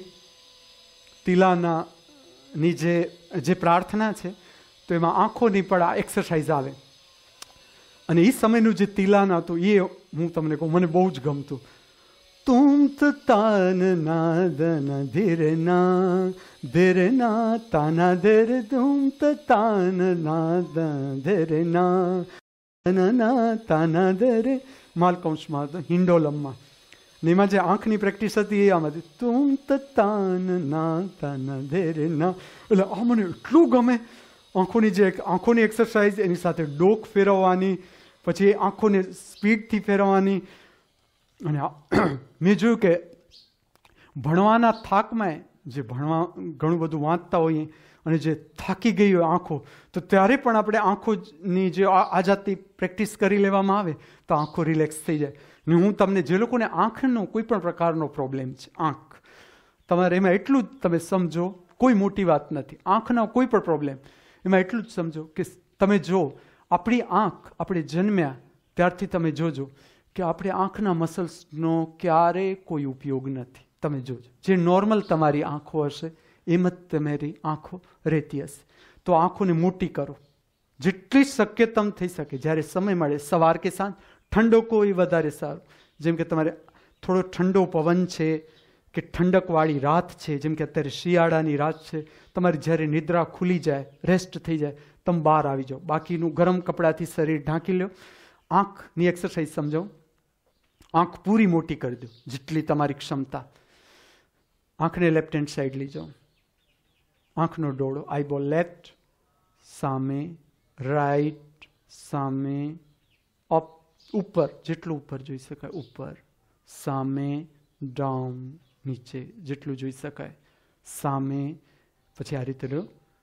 તિલાનાની જે પ્રાર્થના છે તો એમાં આંખોની પણ આ એક્સરસાઇઝ આવે. અને એ સમયનું જે તિલાના હતું એ હું તમને કહું, મને બહુ જ ગમતું. તુમ તાન નાદન ધીરના ધીરના તાના ધીર તુમ તાન નાદ ધીરના તાના ધીરે માલકંશમાં હતો, હિન્ડોલમમાં. ને એમાં જે આંખની પ્રેક્ટિસ હતી એ આમ હતી, તુમ તાન ના તાના ધીરે ના. એટલે આ મને એટલું ગમે. આંખોની એક્સરસાઇઝ, એની સાથે ડોક ફેરવવાની, પછી આંખોને સ્પીડથી ફેરવવાની. અને મેં જોયું કે ભણવાના થાકમાં જે ઘણું બધું વાંચતા હોઈએ અને જે થાકી ગઈ હોય આંખો, તો ત્યારે પણ આપણે આંખોની જે આ જાતની પ્રેક્ટિસ કરી લેવામાં આવે તો આંખો રિલેક્સ થઈ જાય. ને હું તમને જે લોકોને આંખનો કોઈ પણ પ્રકારનો પ્રોબ્લેમ છે, આંખ તમારે એમાં એટલું જ તમે સમજો, કોઈ મોટી વાત નથી, આંખનો કોઈ પણ પ્રોબ્લેમ એમાં એટલું જ સમજો કે તમે જો આપણી આંખ આપણે જન્મ્યા ત્યારથી તમે જોજો કે આપણે આંખના મસલ્સનો ક્યારેય કોઈ ઉપયોગ નથી. તમે જોજો જે નોર્મલ તમારી આંખો હશે એમ જ તમારી આંખો રહેતી હશે. તો આંખોને મોટી કરો જેટલી શક્ય તમ થઈ શકે. જ્યારે સમય મળે સવાર કે સાંજ, ઠંડો કોઈ વધારે સારું. જેમ કે તમારે થોડો ઠંડો પવન છે કે ઠંડકવાળી રાત છે, જેમ કે અત્યારે શિયાળાની રાત છે, તમારી જ્યારે નિદ્રા ખુલી જાય, રેસ્ટ થઈ જાય, તમે બહાર આવી જાઓ, બાકીનું ગરમ કપડાથી શરીર ઢાંકી લો. આંખની એક્સરસાઇઝ સમજાવું. આંખ પૂરી મોટી કરી દો જેટલી તમારી ક્ષમતા. આંખને લેફ્ટ હેન્ડ સાઈડ લઈ જાઓ. આંખનો ડોળો, આઈબોલ લેફ્ટ, સામે, રાઈટ, સામે, અપ, ઉપર, જેટલું ઉપર જોઈ શકાય ઉપર, સામે, ડાઉન, નીચે જેટલું જોઈ શકાય, સામે. પછી આ રીતે લો,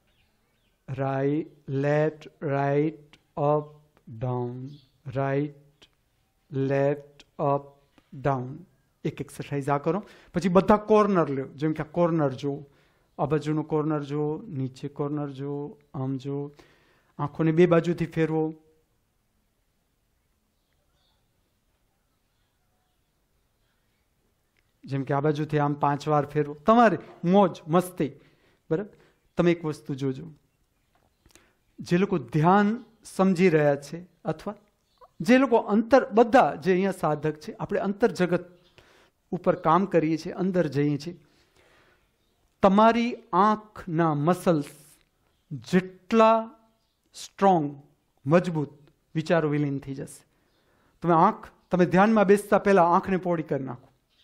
left, right, up, down, right, left, up, down. એક એક્સરસાઇઝ આ કરો. પછી બધા કોર્નર લો, જેમ કે આ કોર્નર જુઓ, આ બાજુનો કોર્નર જુઓ, નીચે કોર્નર જુઓ, આમ જુઓ. આંખોને બે બાજુથી ફેરવો. જેમ કે આ બાજુથી આમ 5 વાર ફેરવો. તમારે મોજ મસ્તી, બરાબર. તમે એક વસ્તુ જોજો, જે લોકો ધ્યાન સમજી રહ્યા છે અથવા જે લોકો બધા જે અહીંયા સાધક છે, આપણે અંતર જગત ઉપર કામ કરીએ છીએ, અંદર જઈએ છીએ, તમારી આંખના મસલ્સ જેટલા સ્ટ્રોંગ, મજબૂત, વિચારો વિલીન થઈ જશે. તમે ધ્યાનમાં બેસતા પહેલા આંખને પોળી કરી નાખો,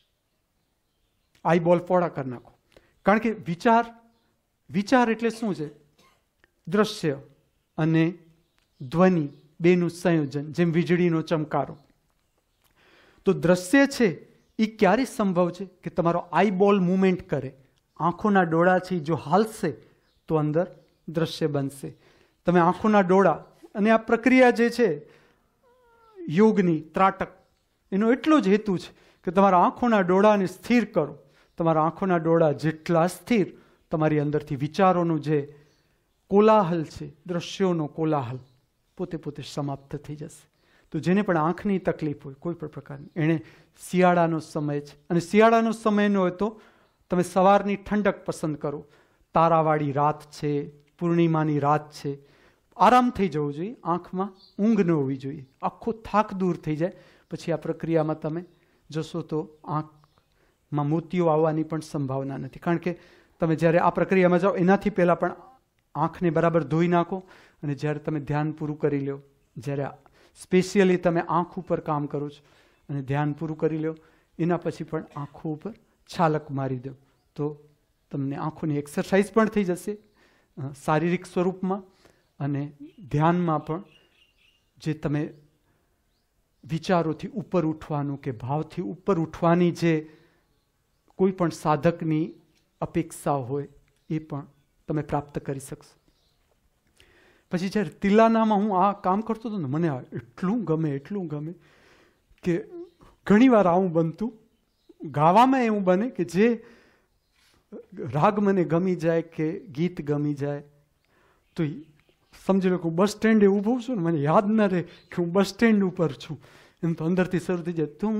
આઈબોલ પોળા કરી નાખો. કારણ કે વિચાર એટલે શું છે? દ્રશ્ય અને ધ્વનિ બેનું સંયોજન, જેમ વીજળીનો ચમકારો. તો દ્રશ્ય છે એ ક્યારે સંભવ છે કે તમારો આઈબોલ મુવમેન્ટ કરે, આંખોના ડોળા છે જો હાલશે તો અંદર દ્રશ્ય બનશે. તમે આંખોના ડોળા, અને આ પ્રક્રિયા જે છે યોગની ત્રાટક, એનો એટલો જ હેતુ છે કે તમારા આંખોના ડોળાને સ્થિર કરો. તમારા આંખોના ડોળા જેટલા સ્થિર, તમારી અંદરથી વિચારોનું જે કોલાહલ છે, દ્રશ્યોનો કોલાહલ પોતે સમાપ્ત થઈ જશે. તો જેને પણ આંખની તકલીફ હોય કોઈ પણ પ્રકારની, એણે શિયાળાનો સમય છે, અને શિયાળાનો સમય ન હોય તો તમે સવારની ઠંડક પસંદ કરો, તારાવાળી રાત છે, પૂર્ણિમાની રાત છે, આરામ થઈ જવું જોઈએ, આંખમાં ઊંઘ ન હોવી જોઈએ, આખો થાક દૂર થઈ જાય. પછી આ પ્રક્રિયામાં તમે જશો તો આંખમાં મોતિયો આવવાની પણ સંભાવના નથી. કારણ કે તમે જ્યારે આ પ્રક્રિયામાં જાઓ એનાથી પહેલાં પણ આંખને બરાબર ધોઈ નાખો, અને જ્યારે તમે ધ્યાન પૂરું કરી લો, જ્યારે સ્પેશિયલી તમે આંખ ઉપર કામ કરો છો અને ધ્યાન પૂરું કરી લો, એના પછી પણ આંખો ઉપર છાલક મારી દો, તો તમને આંખોની એક્સરસાઇઝ પણ થઈ જશે શારીરિક સ્વરૂપમાં, અને ધ્યાનમાં પણ જે તમે વિચારોથી ઉપર ઉઠવાનું કે ભાવથી ઉપર ઉઠવાની જે કોઈ પણ સાધકની અપેક્ષા હોય એ પણ તમે પ્રાપ્ત કરી શકશો. પછી જ્યારે તિલાનામાં હું આ કામ કરતો હતો ને, મને એટલું ગમે કે ઘણીવાર આવું બનતું, ગાવામાં એવું બને કે જે રાગ મને ગમી જાય કે ગીત ગમી જાય, તો સમજી લો કે હું બસ સ્ટેન્ડે ઊભો છું ને, મને યાદ ન રહે કે હું બસ સ્ટેન્ડ ઉપર છું, એમ તો અંદરથી શરૂ થઈ જાય તું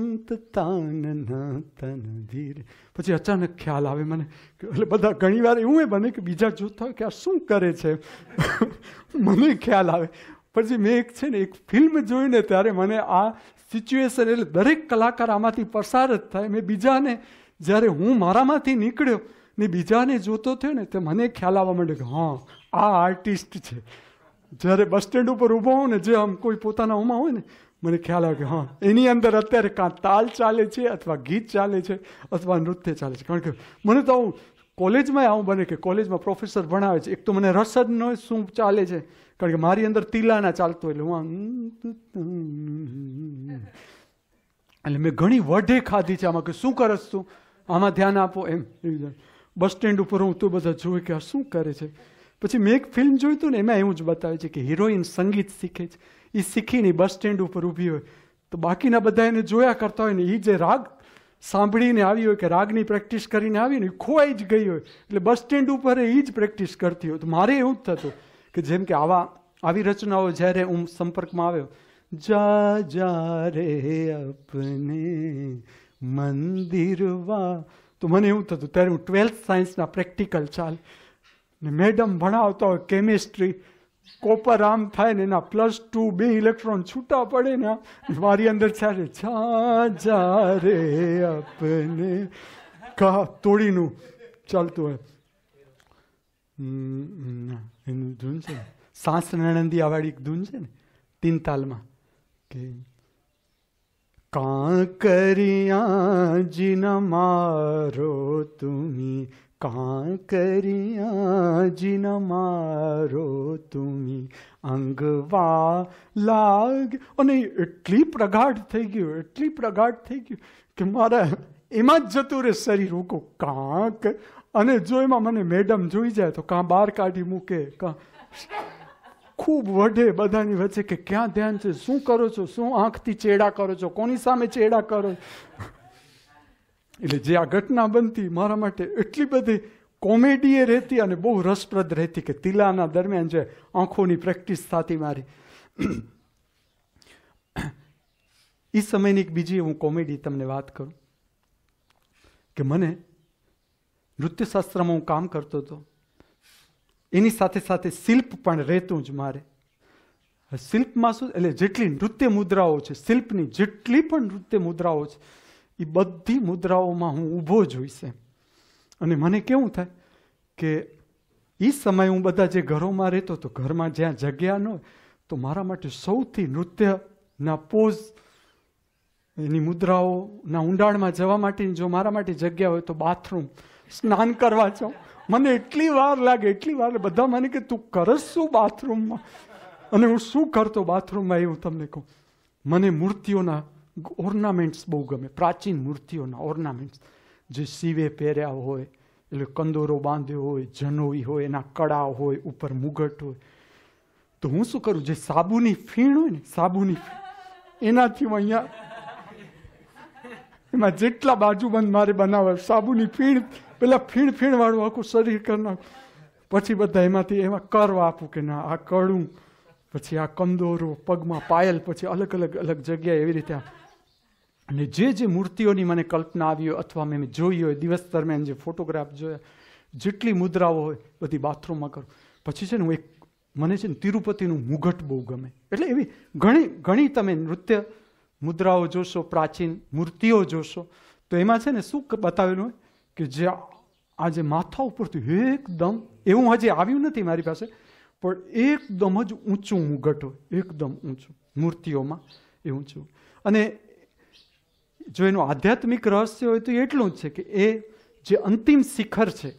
તન ધીરે, પછી અચાનક ખ્યાલ આવે મને. એટલે બધા ઘણીવાર એવું બને કે બીજા જોતા હોય કે આ શું કરે છે, મને ખ્યાલ આવે. પછી મેં એક ફિલ્મ જોઈને ત્યારે મને આ સિચ્યુએશન, એટલે દરેક કલાકાર આમાંથી પસાર જ થાય. મેં બીજાને જ્યારે હું મારામાંથી નીકળ્યો ને બીજાને જોતો થયો ને, તો મને ખ્યાલ આવવા માંડ્યો કે હા આ આર્ટિસ્ટ છે. જ્યારે બસ સ્ટેન્ડ ઉપર ઊભો હોઉં ને, જે આમ કોઈ પોતાના ઉમાં હોય ને, મને ખ્યાલ આવે કે હા એની અંદર અત્યારે કાં તાલ ચાલે છે, અથવા ગીત ચાલે છે, અથવા નૃત્ય ચાલે છે. કારણ કે મને તો આવું કોલેજમાં આવું બને કે કોલેજમાં પ્રોફેસર ભણાવે છે, એક તો મને રસ જ ન હોય શું ચાલે છે, કારણ કે મારી અંદર તિલાના ચાલતો, એટલે મેં ઘણી વઢે ખાધી છે આમાં કે શું કરસ તું, આમાં ધ્યાન આપો એમ. બસ સ્ટેન્ડ ઉપર હું તો બધા જોવે કે આ શું કરે છે. પછી મેં એક ફિલ્મ જોઈ હતું ને, એમાં એવું જ બતાવે છે કે હિરોઈન સંગીત શીખે છે, એ શીખીને બસ સ્ટેન્ડ ઉપર ઊભી હોય, તો બાકીના બધા એને જોયા કરતા હોય ને, એ જે રાગ સાંભળીને આવી હોય કે રાગની પ્રેક્ટિસ કરીને આવી ને, એ ખોવાઈ જ ગઈ હોય, એટલે બસ સ્ટેન્ડ ઉપર એ જ પ્રેક્ટિસ કરતી હોય. તો મારે એવું જ થતું કે જેમ કે આવી રચનાઓ જ્યારે હું સંપર્કમાં આવ્યો, જા જા રે અપને મંદિરવા, તો મને એવું થતું ત્યારે હું 12th સાયન્સના પ્રેક્ટિકલ ચાલે ને મેડમ ભણાવતા હોય કેમિસ્ટ્રી, કોપર આમ થાય ને એના +2 2 ઇલેક્ટ્રોન છૂટા પડે ને, મારી અંદર ચાલે જા જા રે અપને કા તોડીનું ચાલતું હોય. એનું ધૂન છે સાસ નણંદી આવાળી એક ધૂન છે ને 3 તાલમાં કે કાંકરિયા જીના મારો તુમી, કાંકરિયા જીના મારો તુમી, અંગવા લાગ. અને એટલી પ્રગાઢ થઈ ગયું કે મારા એમાં જ જતું રહે શરીર. હું કહું કાંક, અને જો એમાં મને મેડમ જોઈ જાય તો કાં બહાર કાઢી મૂકે, કાં ખૂબ વઢે બધાની વચ્ચે કે ક્યાં ધ્યાન છે, શું કરો છો, શું આંખથી ચેડા કરો છો, કોની સામે ચેડા કરો. એટલે જે આ ઘટના બનતી મારા માટે એટલી બધી કોમેડી રહેતી અને બહુ રસપ્રદ રહેતી કે તિલાના દરમિયાન જે આંખોની પ્રેક્ટિસ થતી મારી. એ સમયની એક બીજી હું કોમેડી તમને વાત કરું કે મને નૃત્યશાસ્ત્રમાં હું કામ કરતો હતો, એની સાથે સાથે શિલ્પ પણ રહેતું જ મારે. શિલ્પમાં શું, એટલે જેટલી નૃત્ય મુદ્રાઓ છે, શિલ્પની જેટલી પણ નૃત્ય મુદ્રાઓ છે, એ બધી મુદ્રાઓમાં હું ઊભો જ હોઈશ. અને મને કેવું થાય કે એ સમયે હું બધા જે ઘરોમાં રહેતો હતો, ઘરમાં જ્યાં જગ્યા ન હોય, તો મારા માટે સૌથી નૃત્યના પોઝ, એની મુદ્રાઓના ઊંડાણમાં જવા માટેની જો મારા માટે જગ્યા હોય તો બાથરૂમ, સ્નાન કરવા જાઉં. મને એટલી વાર લાગે, બધા મને કે તું કરસ શું બાથરૂમમાં, અને હું શું કરતો બાથરૂમમાં એવું તમને કહું. મને મૂર્તિઓના ઓર્નામેન્ટ્સ બહુ ગમે, પ્રાચીન મૂર્તિઓના ઓર્નામેન્ટ્સ જે શિવે પહેર્યા હોય, એટલે કંદોરો બાંધ્યો હોય, જનોઈ હોય, એના કડા હોય, ઉપર મુગટ હોય. તો હું શું કરું, જે સાબુની ફીણ હોય ને, સાબુની ફીણ એનાથી હું અહીંયા એમાં જેટલા બાજુબંધ મારે બનાવે, સાબુની ફીણ, પેલા ફીણ વાળું આખું શરીર કરી નાખું. પછી બધા એમાં કરવા આપું કે ના આ કડું, પછી આ કંદોરો, પગમાં પાયલ, પછી અલગ અલગ જગ્યાએ એવી રીતે. અને જે મૂર્તિઓની મને કલ્પના આવી હોય અથવા મેં જોઈ હોય દિવસ દરમિયાન, જે ફોટોગ્રાફ જોયા, જેટલી મુદ્રાઓ હોય બધી બાથરૂમમાં કરું. પછી છે ને મને છે ને તિરુપતિનું મુગટ બહુ ગમે. એટલે એવી ઘણી તમે નૃત્ય મુદ્રાઓ જોશો, પ્રાચીન મૂર્તિઓ જોશો, તો એમાં છે ને શું બતાવેલું હોય કે જે આજે માથા ઉપરથી એકદમ, એવું હજી આવ્યું નથી મારી પાસે, પણ એકદમ જ ઊંચું મુગટ હોય, એકદમ ઊંચું મૂર્તિઓમાં એ ઊંચું. અને જો એનું આધ્યાત્મિક રહસ્ય હોય તો એટલું જ છે કે એ જે અંતિમ શિખર છે,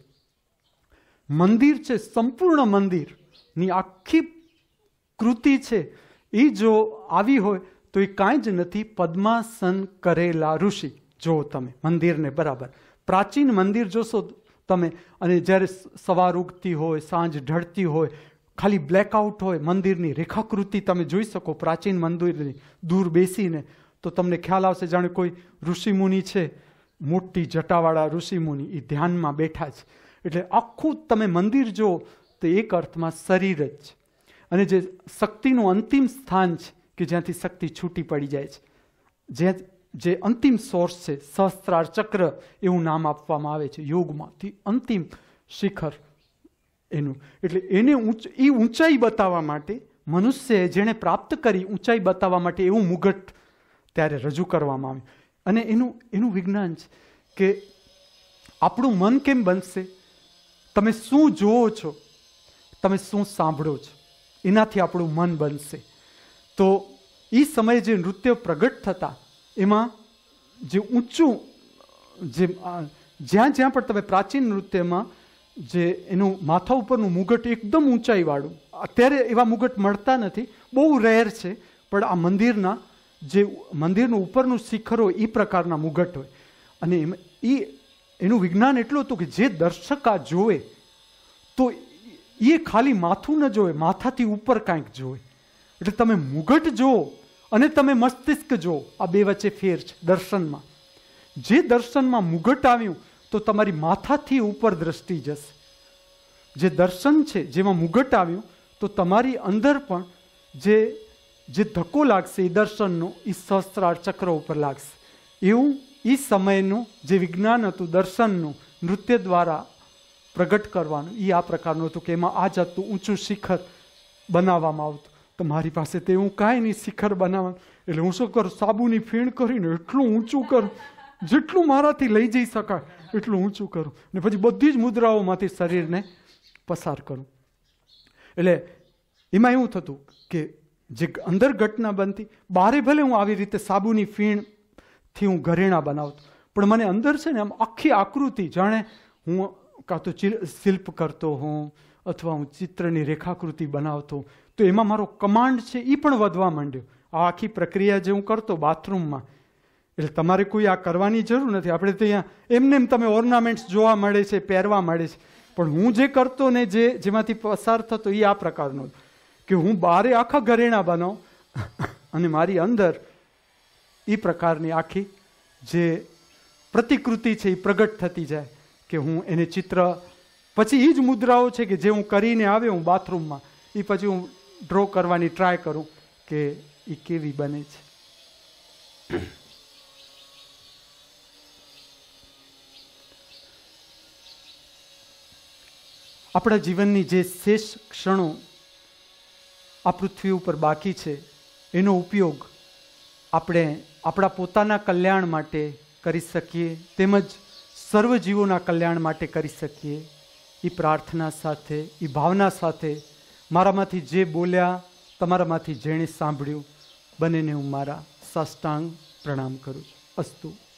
મંદિર છે, સંપૂર્ણ મંદિરની આખી કૃતિ છે, એ જો આવી હોય તો એ કાંઈ જ નથી, પદ્માસન કરેલા ઋષિ. જો તમે મંદિરને બરાબર પ્રાચીન મંદિર જોશો તમે, અને જ્યારે સવાર ઉગતી હોય, સાંજ ઢળતી હોય, ખાલી બ્લેકઆઉટ હોય, મંદિરની રેખાકૃતિ તમે જોઈ શકો પ્રાચીન મંદિરની દૂર બેસીને, તો તમને ખ્યાલ આવશે જાણે કોઈ ઋષિમુનિ છે, મોટી જટાવાળા ઋષિમુનિ, એ ધ્યાનમાં બેઠા છે. એટલે આખું તમે મંદિર જો તો એક અર્થમાં શરીર જ છે. અને જે શક્તિનું અંતિમ સ્થાન છે કે જ્યાંથી શક્તિ છૂટી પડી જાય છે, જે અંતિમ સોર્સ છે, સહસ્ત્રાર ચક્ર એવું નામ આપવામાં આવે છે યોગમાંથી, અંતિમ શિખર એનું. એટલે એને એ ઊંચાઈ બતાવવા માટે મનુષ્ય જેણે પ્રાપ્ત કરી ઊંચાઈ બતાવવા માટે એવું મુગટ ત્યારે રજૂ કરવામાં આવ્યું. અને એનું વિજ્ઞાન છે કે આપણું મન કેમ બનશે, તમે શું જોવો છો, તમે શું સાંભળો છો, એનાથી આપણું મન બનશે. તો એ સમયે જે નૃત્ય પ્રગટ થતા એમાં જે ઊંચું, જે જ્યાં પણ તમે પ્રાચીન નૃત્યમાં જે એનું માથા ઉપરનું મુગટ એકદમ ઊંચાઈવાળું, અત્યારે એવા મુગટ મળતા નથી, બહુ રેર છે, પણ આ મંદિરનું ઉપરનું શિખર હોય એ પ્રકારના મુગટ હોય. અને એનું વિજ્ઞાન એટલું હતું કે જે દર્શક આ જોવે તો એ ખાલી માથું ન જોવે, માથાથી ઉપર કાંઈક જોવે. એટલે તમે મુગટ જુઓ અને તમે મસ્તિષ્ક જુઓ, આ બે વચ્ચે ફેર છે દર્શનમાં. જે દર્શનમાં મુગટ આવ્યું તો તમારી માથાથી ઉપર દ્રષ્ટિ જશે. જે દર્શન છે જેમાં મુગટ આવ્યું તો તમારી અંદર પણ જે ધક્કો લાગશે એ દર્શનનો, એ સહસ્ત્રાર ચક્ર ઉપર લાગશે. એવું એ સમયનું જે વિજ્ઞાન હતું દર્શનનું, નૃત્ય દ્વારા પ્રગટ કરવાનું, એ આ પ્રકારનું હતું કે એમાં આ જાતનું ઊંચું શિખર બનાવવામાં આવતું. તો મારી પાસે તે હું કાંઈ નહીં શિખર બનાવવાનું, એટલે હું શું કરું, સાબુની ફીણ કરીને એટલું ઊંચું કરું, જેટલું મારાથી લઈ જઈ શકાય એટલું ઊંચું કરું, ને પછી બધી જ મુદ્રાઓમાંથી શરીરને પસાર કરું. એટલે એમાં એવું થતું કે જે અંદર ઘટના બનતી, બહારે ભલે હું આવી રીતે સાબુની ફીણથી હું ઘરેણાં બનાવતો, પણ મને અંદર છે ને આમ આખી આકૃતિ, જાણે હું કાં તો શિલ્પ કરતો હોઉં અથવા હું ચિત્રની રેખાકૃતિ બનાવતો, તો એમાં મારો કમાન્ડ છે એ પણ વધવા માંડ્યો. આ આખી પ્રક્રિયા જે હું કરતો બાથરૂમમાં, એટલે તમારે કોઈ આ કરવાની જરૂર નથી. આપણે તો અહીંયા એમને તમે ઓર્નામેન્ટ્સ જોવા મળે છે, પહેરવા મળે છે, પણ હું જે કરતો ને જેમાંથી પસાર થતો એ આ પ્રકારનો કે હું બારે આખા ઘરેણાં બનાવું અને મારી અંદર એ પ્રકારની આખી જે પ્રતિકૃતિ છે એ પ્રગટ થતી જાય કે હું એને ચિત્ર, પછી એ જ મુદ્રાઓ છે કે જે હું કરીને આવ્યો હું બાથરૂમમાં, એ પછી હું ડ્રો કરવાની ટ્રાય કરું કે એ કેવી બને છે. આપણા જીવનની જે શેષ ક્ષણો આ પૃથ્વી ઉપર બાકી છે એનો ઉપયોગ આપણે આપણા પોતાના કલ્યાણ માટે કરી શકીએ, તેમજ સર્વજીવોના કલ્યાણ માટે કરી શકીએ. એ પ્રાર્થના સાથે, એ ભાવના સાથે મારામાંથી જે બોલ્યા, તમારામાંથી જેણે સાંભળ્યું, બંનેને હું મારા સાષ્ટાંગ પ્રણામ કરું છું. અસ્તુ.